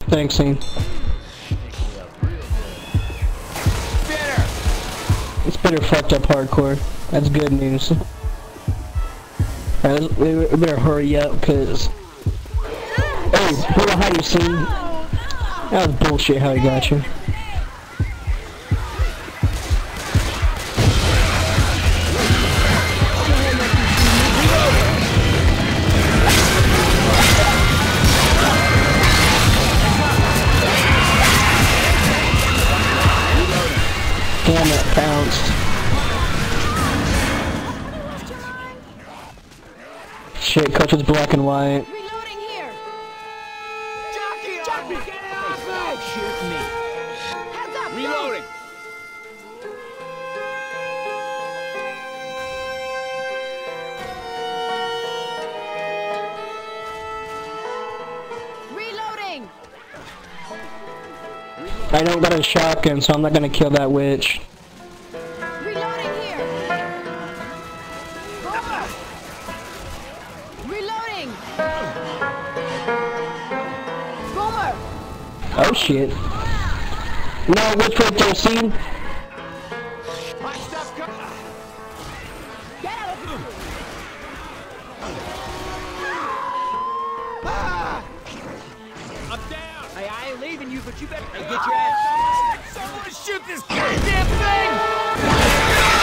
Thanks, Scene. It's better fucked up hardcore. That's good news. Alright, we better hurry up, cause... Hey, what how you seen? That was bullshit how he got you. Damn, it bounced. Shit, coach is black and white. Reloading here. Jockey, get it off me! Shoot me. Heads up. Reloading. Reloading. I don't got a shotgun, so I'm not gonna kill that witch. Reloading here. Reloading. Boomer. Oh shit. No, witch right there, scene. Hot stuff coming. Get out of here. I'm down. Hey, I ain't leaving you, but you better get your ass. Someone shoot this goddamn thing!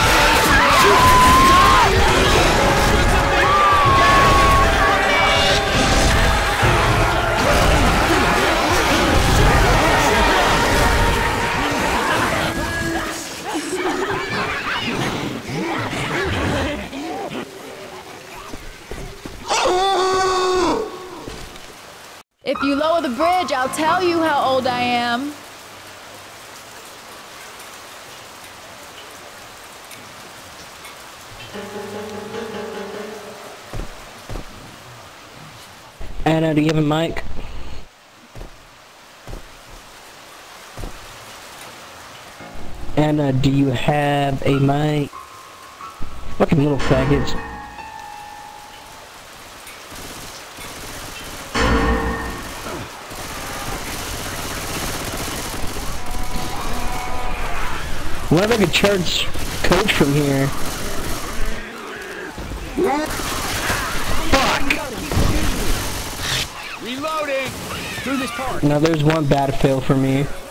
If you lower the bridge, I'll tell you how old I am. Anna, do you have a mic? Anna, do you have a mic? Fucking little faggots. What if I could charge coach from here? Fuck! Reloading! Through this part. Now there's one bad fail for me.